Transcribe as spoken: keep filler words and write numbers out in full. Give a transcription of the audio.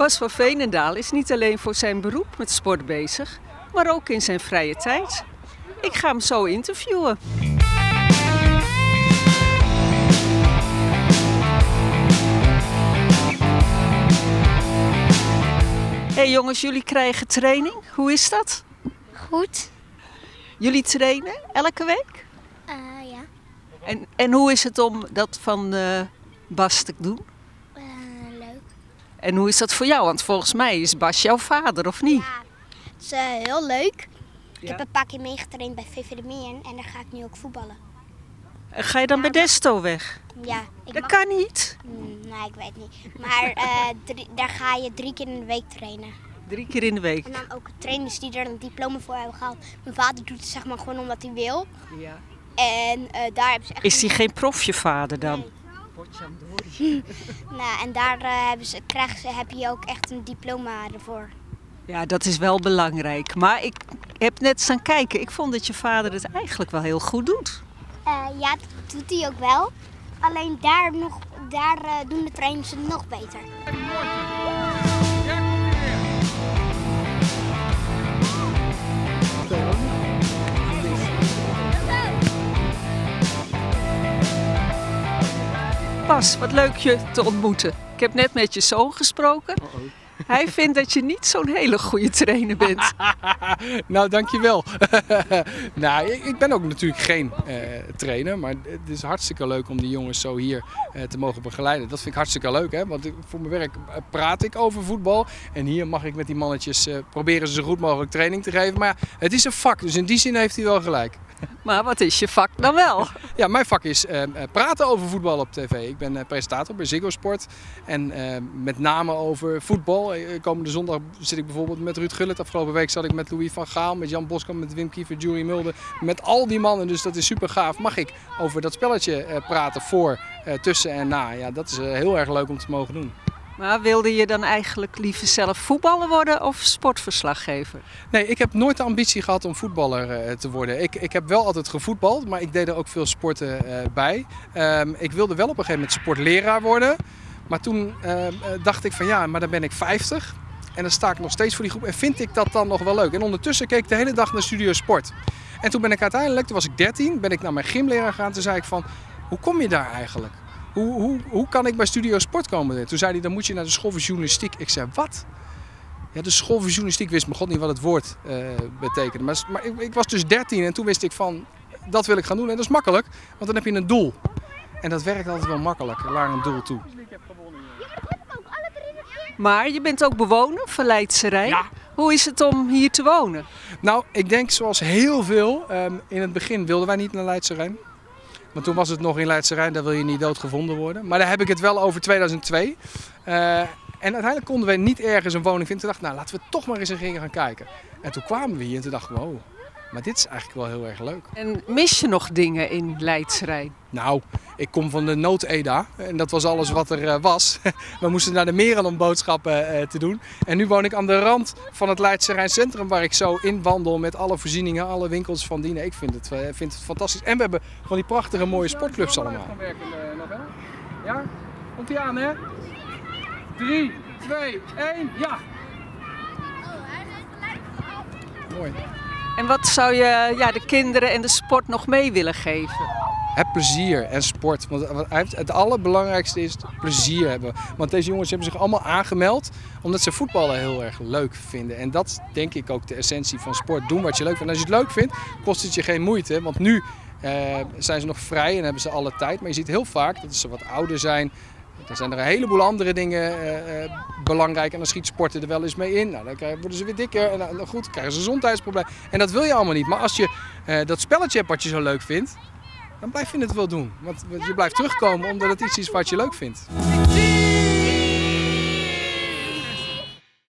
Bas van Veenendaal is niet alleen voor zijn beroep met sport bezig, maar ook in zijn vrije tijd. Ik ga hem zo interviewen. Hé hey jongens, jullie krijgen training. Hoe is dat? Goed. Jullie trainen elke week? Uh, ja. En, en hoe is het om dat van uh, Bas te doen? Uh, leuk. En hoe is dat voor jou? Want volgens mij is Bas jouw vader, of niet? Ja, het is uh, heel leuk. Ik Ja. heb een paar keer meegetraind bij V V de Meeren en daar ga ik nu ook voetballen. En ga je dan bij Desto weg? Ja, ik Dat mag... kan niet. Mm, nee, ik weet niet. Maar uh, drie, daar ga je drie keer in de week trainen. Drie keer in de week. En dan ook trainers die er een diploma voor hebben gehaald. Mijn vader doet het zeg maar gewoon omdat hij wil. Ja. En uh, daar hebben ze echt... Is hij geen prof, je vader dan? Nee. Nou, en daar uh, hebben ze, krijgen ze, heb je ook echt een diploma ervoor. Ja, dat is wel belangrijk. Maar ik heb net staan kijken. Ik vond dat je vader het eigenlijk wel heel goed doet. Uh, ja, dat doet hij ook wel. Alleen daar, nog, daar uh, doen de trainers het nog beter. Bas, wat leuk je te ontmoeten. Ik heb net met je zoon gesproken. Uh-oh. Hij vindt dat je niet zo'n hele goede trainer bent. Nou, dankjewel. Nou, ik, ik ben ook natuurlijk geen uh, trainer, maar het is hartstikke leuk om die jongens zo hier uh, te mogen begeleiden. Dat vind ik hartstikke leuk, hè? Want ik, voor mijn werk praat ik over voetbal en hier mag ik met die mannetjes uh, proberen ze zo goed mogelijk training te geven. Maar ja, het is een vak, dus in die zin heeft hij wel gelijk. Maar wat is je vak dan wel? Ja, mijn vak is uh, praten over voetbal op tv. Ik ben uh, presentator bij Ziggo Sport en uh, met name over voetbal. Uh, komende zondag zit ik bijvoorbeeld met Ruud Gullit. Afgelopen week zat ik met Louis van Gaal, met Jan Boskamp, met Wim Kiefer, Jurie Mulder. Met al die mannen, dus dat is super gaaf. Mag ik over dat spelletje uh, praten voor, uh, tussen en na. Ja, dat is uh, heel erg leuk om te mogen doen. Maar wilde je dan eigenlijk liever zelf voetballer worden of sportverslaggever? Nee, ik heb nooit de ambitie gehad om voetballer uh, te worden. Ik, ik heb wel altijd gevoetbald, maar ik deed er ook veel sporten uh, bij. Um, ik wilde wel op een gegeven moment sportleraar worden. Maar toen uh, dacht ik van ja, maar dan ben ik vijftig. En dan sta ik nog steeds voor die groep en vind ik dat dan nog wel leuk. En ondertussen keek ik de hele dag naar Studio Sport. En toen ben ik uiteindelijk, toen was ik dertien, ben ik naar mijn gymleraar gegaan. Toen zei ik van, hoe kom je daar eigenlijk? Hoe, hoe, hoe kan ik bij Studio Sport komen? Toen zei hij, dan moet je naar de school voor journalistiek. Ik zei, wat? Ja, de school voor journalistiek wist me god niet wat het woord uh, betekende. Maar, maar ik, ik was dus dertien en toen wist ik van, dat wil ik gaan doen. En dat is makkelijk, want dan heb je een doel. En dat werkt altijd wel makkelijk, naar een doel toe. Maar je bent ook bewoner van Leidsche Rijn. Ja. Hoe is het om hier te wonen? Nou, ik denk zoals heel veel, um, in het begin wilden wij niet naar Leidsche Rijn. Want toen was het nog in Leidsche Rijn, daar wil je niet doodgevonden worden. Maar daar heb ik het wel over tweeduizend twee. Uh, en uiteindelijk konden we niet ergens een woning vinden. Toen dacht ik, nou laten we toch maar eens een keer gaan kijken. En toen kwamen we hier en toen dachten we, wow, maar dit is eigenlijk wel heel erg leuk. En mis je nog dingen in Leidsche Rijn? Nou, ik kom van de Noord-Eda en dat was alles wat er uh, was. We moesten naar de meren om boodschappen uh, te doen. En nu woon ik aan de rand van het Leidsche Rijn Centrum waar ik zo in wandel met alle voorzieningen, alle winkels van dienen. Ik vind het, uh, vind het fantastisch. En we hebben van die prachtige mooie sportclubs allemaal. Ja? Komt ie aan, hè? drie, twee, één, ja! Mooi. En wat zou je ja, de kinderen en de sport nog mee willen geven? Heb plezier en sport. Want het allerbelangrijkste is plezier hebben. Want deze jongens hebben zich allemaal aangemeld omdat ze voetballen heel erg leuk vinden. En dat is denk ik ook de essentie van sport. Doen wat je leuk vindt. En als je het leuk vindt, kost het je geen moeite. Want nu uh, zijn ze nog vrij en hebben ze alle tijd. Maar je ziet heel vaak dat ze wat ouder zijn. Dan zijn er een heleboel andere dingen uh, uh, belangrijk en dan schiet sporten er wel eens mee in. Nou, dan worden ze weer dikker en dan, goed, krijgen ze een gezondheidsprobleem. En dat wil je allemaal niet. Maar als je uh, dat spelletje hebt wat je zo leuk vindt, dan blijf je het wel doen. Want je blijft terugkomen omdat het iets is wat je leuk vindt.